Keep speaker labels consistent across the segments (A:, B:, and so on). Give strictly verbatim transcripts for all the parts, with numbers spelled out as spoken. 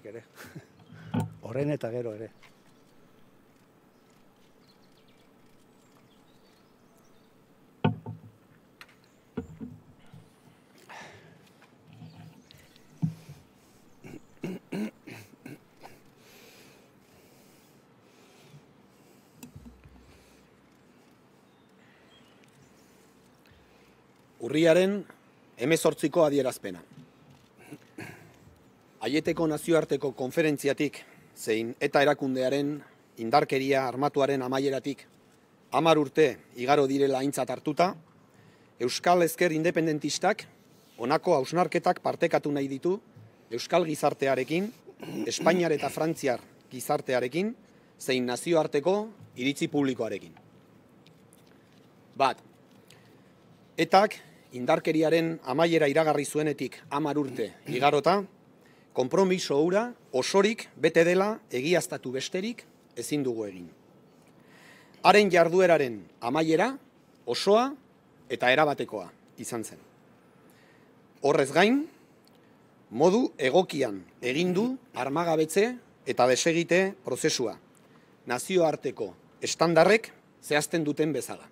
A: nik ere. Horren eta gero ere.
B: Urriaren hemezortziko adierazpena. Aieteko nazioarteko konferentziatik zein eta erakundearen indarkeria armatuaren amaieratik hamar urte igaro direla aintzat hartuta, Euskal Ezker Independentistak honako hausnarketak partekatu nahi ditu Euskal gizartearekin, Espainiar eta Frantziar gizartearekin, zein nazioarteko iritzi publikoarekin. Bat, etak indarkeriaren amaiera iragarri zuenetik hamar urte igarota, konpromiso hura osorik bete dela egiaztatu besterik ezin dugu egin. Haren jardueraren amaiera osoa eta erabatekoa izan zen. Horrez gain, modu egokian egin du armagabetze eta desegite prozesua, nazioarteko estandarrek zehazten duten bezala.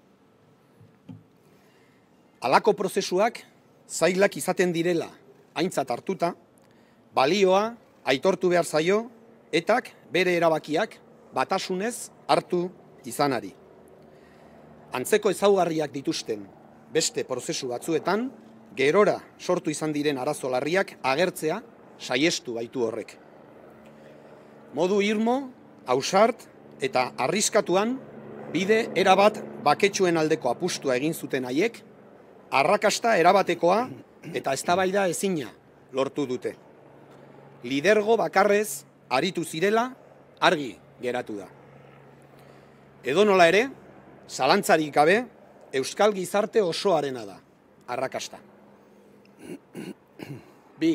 B: Halako prozesuak zailak izaten direla aintzat hartuta, balioa aitortu behar zaio etak bere erabakiak batasunez hartu izanari. Antzeko ezaugarriak dituzten beste prozesu batzuetan, gerora sortu izan diren arazo larriak agertzea saiestu baitu horrek. Modu irmo, ausart eta arriskatuan bide erabat baketsuen aldeko apustua egin zuten haiek, arrakasta erabatekoa eta eztabaida ezina lortu dute. Lidergo bakarrez aritu zirela argi geratu da. Edonola ere, zalantzarik gabe, Euskal gizarte osoarena da arrakasta. Bi,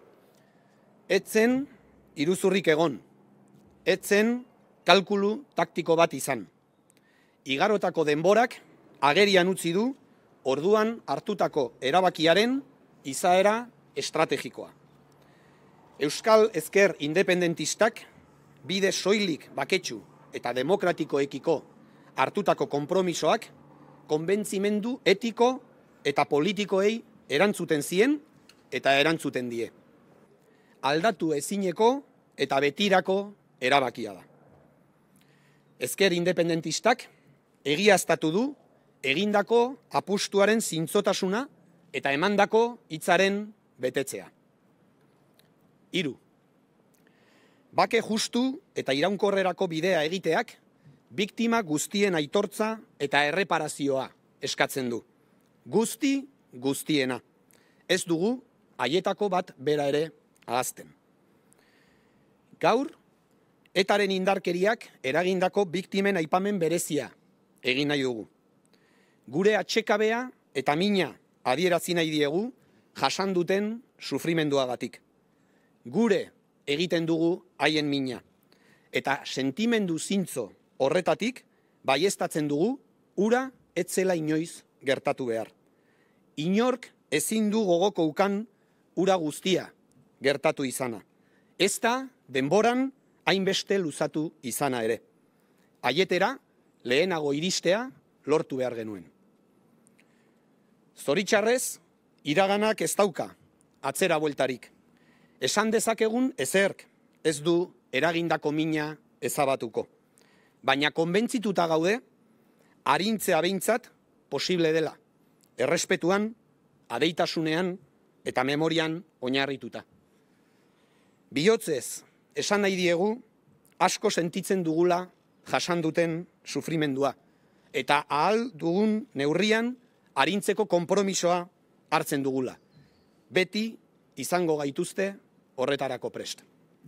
B: etzen iruzurrik egon, etzen kalkulu taktiko bat izan. Igarotako denborak agerian utzi du orduan hartutako erabakiaren izaera estrategikoa. Euskal Ezker Independentistak bide soilik baketsu eta demokratikoekiko hartutako konpromisoak konbentzimendu etiko eta politikoei erantzuten zien eta erantzuten die. Aldatu ezineko eta betirako erabakia da. Ezker Independentistak egiaztatu du egindako apustuaren zintzotasuna eta emandako hitzaren betetzea. Hiru. Bake justu eta iraunkorrerako bidea egiteak biktima guztien aitortza eta erreparazioa eskatzen du. Guzti guztiena. Ez dugu haietako bat bera ere ahazten. Gaur, etaren indarkeriak eragindako biktimen aipamen berezia egin nahi dugu. Gure atxekabea eta mina adierazi nahi diegu jasan duten sufrimenduagatik. Gure egiten dugu haien mina. Eta sentimendu zintzo horretatik baieztatzen dugu ura etzela inoiz gertatu behar. Inork ezin du gogoko ukan ura guztia gertatu izana. Ez da denboran hainbeste luzatu izana ere. Aietera lehenago iristea lortu behar genuen. Zoritxarrez, iraganak ez dauka atzera bueltarik. Esan dezakegun ezerk ez du eragindako mina ezabatuko. Baina konbentzituta gaude, arintzea behintzat posible dela. Errespetuan, adeitasunean eta memorian oinarrituta. Bihotzez, esan nahi diegu, asko sentitzen dugula jasan duten sufrimendua. Eta ahal dugun neurrian, arintzeko konpromisoa hartzen dugula. Beti izango gaituzte horretarako prest.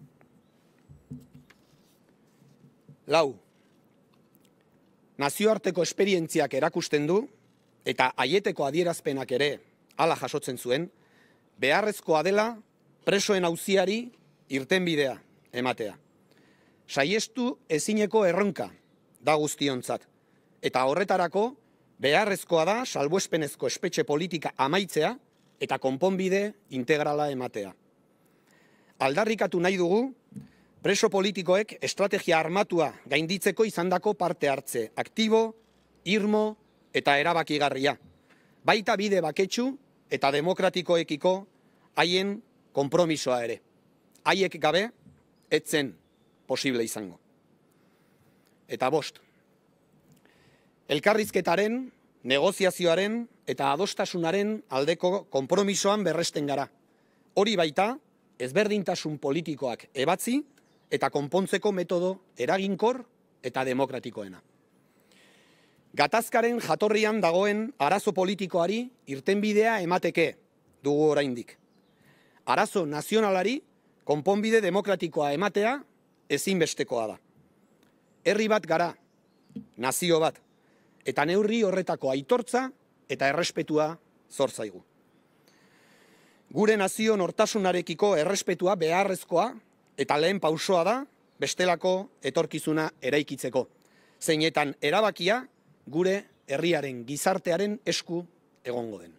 B: Lau. Nazioarteko esperientziak erakusten du, eta aieteko adierazpenak ere hala jasotzen zuen, beharrezkoa dela presoen auziari irtenbidea ematea. Saiestu ezineko erronka da guztiontzat, eta horretarako beharrezkoa da salbuespenezko espetxe politika amaitzea eta konponbide integrala ematea. Aldarrikatu nahi dugu, preso politikoek estrategia armatua gainditzeko izandako parte hartze aktibo, irmo eta erabakigarria. Baita bide baketsu eta demokratikoekiko haien konpromisoa ere. Haiek gabe, etzen posible izango. Eta bost. Elkarrizketaren, negoziazioaren eta adostasunaren aldeko konpromisoan berresten gara. Hori baita, ezberdintasun politikoak ebatzi eta konpontzeko metodo eraginkor eta demokratikoena. Gatazkaren jatorrian dagoen arazo politikoari irtenbidea emateke dugu oraindik. Arazo nazionalari konponbide demokratikoa ematea ezinbestekoa da. Herri bat gara, nazio bat, eta neurri horretako aitortza eta errespetua zor zaigu. Gure nazio nortasunarekiko errespetua beharrezkoa eta lehen pausoa da bestelako etorkizuna eraikitzeko. Zeinetan erabakia gure herriaren gizartearen esku egongo den.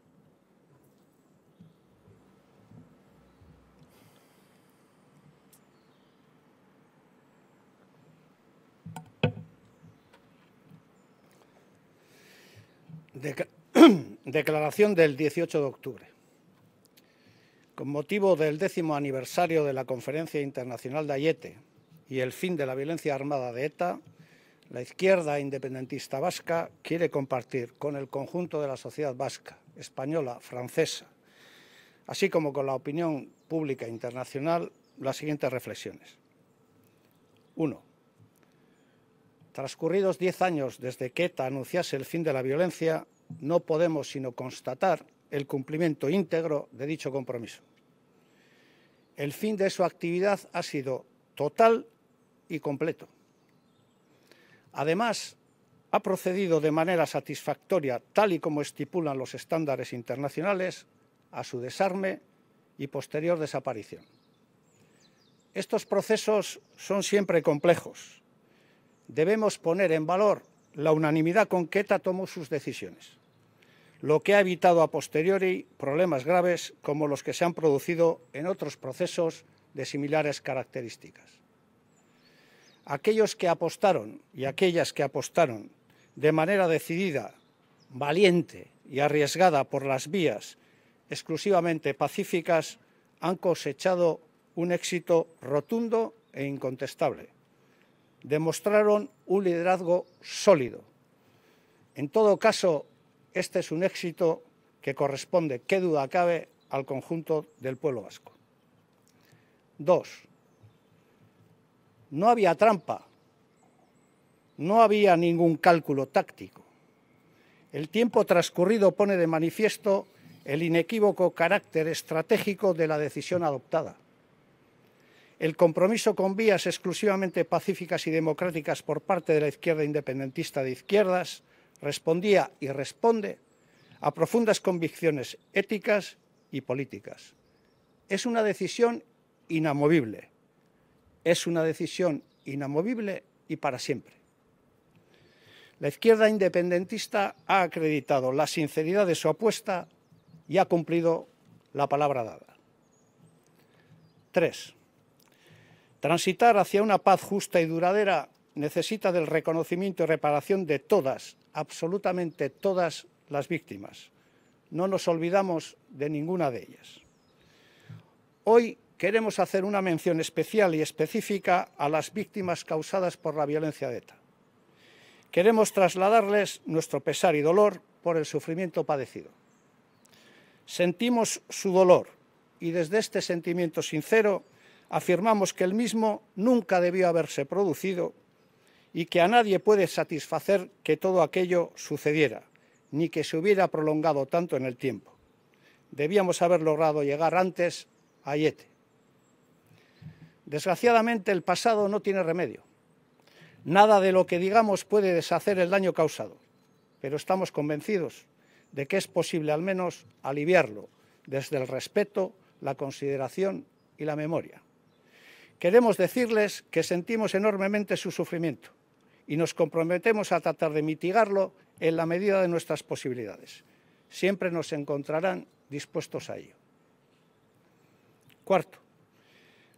A: Declaración del dieciocho de octubre. Con motivo del décimo aniversario de la Conferencia Internacional de Aiete y el fin de la violencia armada de ETA, la izquierda independentista vasca quiere compartir con el conjunto de la sociedad vasca, española, francesa, así como con la opinión pública internacional, las siguientes reflexiones. Uno. Transcurridos diez años desde que ETA anunciase el fin de la violencia, no podemos sino constatar el cumplimiento íntegro de dicho compromiso. El fin de su actividad ha sido total y completo. Además, ha procedido de manera satisfactoria, tal y como estipulan los estándares internacionales, a su desarme y posterior desaparición. Estos procesos son siempre complejos. Debemos poner en valor la unanimidad con que ETA tomó sus decisiones, lo que ha evitado a posteriori problemas graves como los que se han producido en otros procesos de similares características. Aquellos que apostaron y aquellas que apostaron de manera decidida, valiente y arriesgada por las vías exclusivamente pacíficas han cosechado un éxito rotundo e incontestable. Demostraron un liderazgo sólido. En todo caso, este es un éxito que corresponde, qué duda cabe, al conjunto del pueblo vasco. Dos. No había trampa, no había ningún cálculo táctico. El tiempo transcurrido pone de manifiesto el inequívoco carácter estratégico de la decisión adoptada. El compromiso con vías exclusivamente pacíficas y democráticas por parte de la izquierda independentista de izquierdas respondía y responde a profundas convicciones éticas y políticas. Es una decisión inamovible. Es una decisión inamovible y para siempre. La izquierda independentista ha acreditado la sinceridad de su apuesta y ha cumplido la palabra dada. Tres. Transitar hacia una paz justa y duradera necesita del reconocimiento y reparación de todas, absolutamente todas las víctimas. No nos olvidamos de ninguna de ellas. Hoy queremos hacer una mención especial y específica a las víctimas causadas por la violencia de ETA. Queremos trasladarles nuestro pesar y dolor por el sufrimiento padecido. Sentimos su dolor y desde este sentimiento sincero afirmamos que el mismo nunca debió haberse producido y que a nadie puede satisfacer que todo aquello sucediera, ni que se hubiera prolongado tanto en el tiempo. Debíamos haber logrado llegar antes a Aiete. Desgraciadamente, el pasado no tiene remedio. Nada de lo que digamos puede deshacer el daño causado, pero estamos convencidos de que es posible al menos aliviarlo desde el respeto, la consideración y la memoria. Queremos decirles que sentimos enormemente su sufrimiento y nos comprometemos a tratar de mitigarlo en la medida de nuestras posibilidades. Siempre nos encontrarán dispuestos a ello. Cuarto,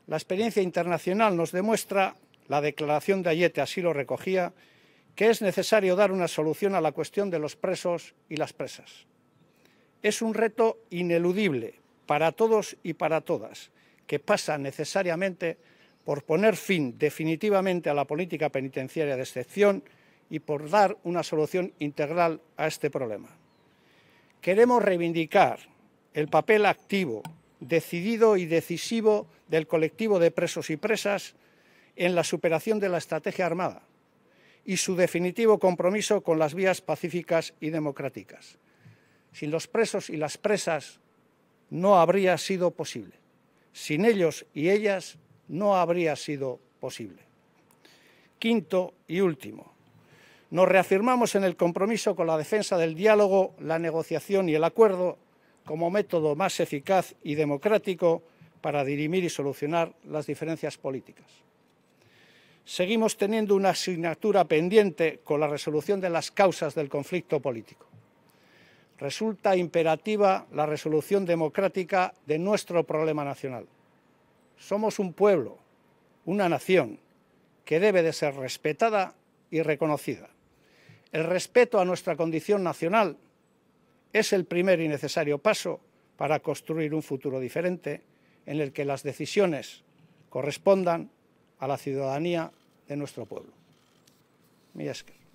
A: La experiencia internacional nos demuestra, la declaración de Aiete así lo recogía, que es necesario dar una solución a la cuestión de los presos y las presas. Es un reto ineludible para todos y para todas, que pasa necesariamente por poner fin definitivamente a la política penitenciaria de excepción y por dar una solución integral a este problema. Queremos reivindicar el papel activo, decidido y decisivo del colectivo de presos y presas en la superación de la estrategia armada y su definitivo compromiso con las vías pacíficas y democráticas. Sin los presos y las presas no habría sido posible. Sin ellos y ellas no habría sido posible. Quinto y último, nos reafirmamos en el compromiso con la defensa del diálogo, la negociación y el acuerdo como método más eficaz y democrático para dirimir y solucionar las diferencias políticas. Seguimos teniendo una asignatura pendiente con la resolución de las causas del conflicto político. Resulta imperativa la resolución democrática de nuestro problema nacional. Somos un pueblo, una nación, que debe de ser respetada y reconocida. El respeto a nuestra condición nacional es el primer y necesario paso para construir un futuro diferente en el que las decisiones correspondan a la ciudadanía de nuestro pueblo. Mila esker.